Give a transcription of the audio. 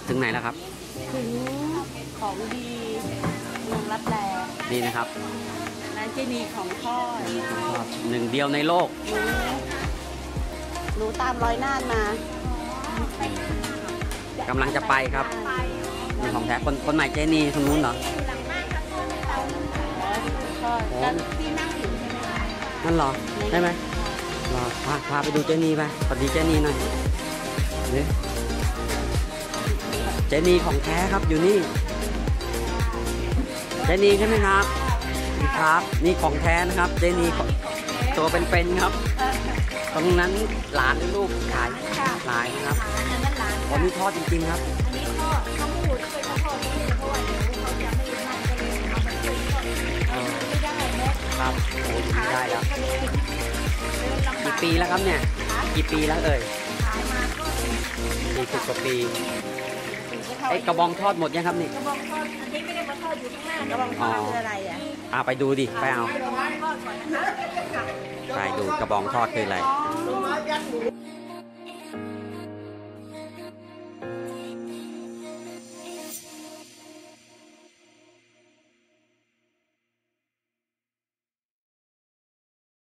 ถึงไหนแล้วครับถึงของดีเมืองรับแลนี่นะครับร้านเจนีของทอดหนึ่งเดียวในโลกหนูตามรอยน่านมากำลังจะไปครับนี่ของแท้คนใหม่เจนีตรงนู้นเหรอกันที่นั่งอยู่ใช่ไหมคะนั่นเหรอได้ไหมรอพาไปดูเจนีไปสวัสดีเจนีหน่อยนี่เจนีของแท้ครับอยู่นี่เจนีใช่ไหมครับนี่ครับนี่ของแท้นะครับเจนีตัวเป็นๆครับตรงนั้นหลานหรือลูกขายหลายนะครับวันนี้ทอดจริงๆครับนี่ทอดข้าวหมูเคยทอดที่เพราะว่าเดี๋ยวเขาจะไม่นั่นก็เลยเอาไปช่วยทอดไม่ได้เนาะครับโอ้ยได้แล้วกี่ปีแล้วครับเนี่ยกี่ปีแล้วเอ่ยขายมาก็ 40 กว่าปีไอ้กระบองทอดหมดยังครับนี่กระบองทอดอันนี้ไม่ได้มาทอดอยู่ข้างหน้ากระบองทอดคืออะไรอ่ะไปดูดิไปเอากระบองทอดก่อนนะคะไปดูกระบองทอดคืออะไร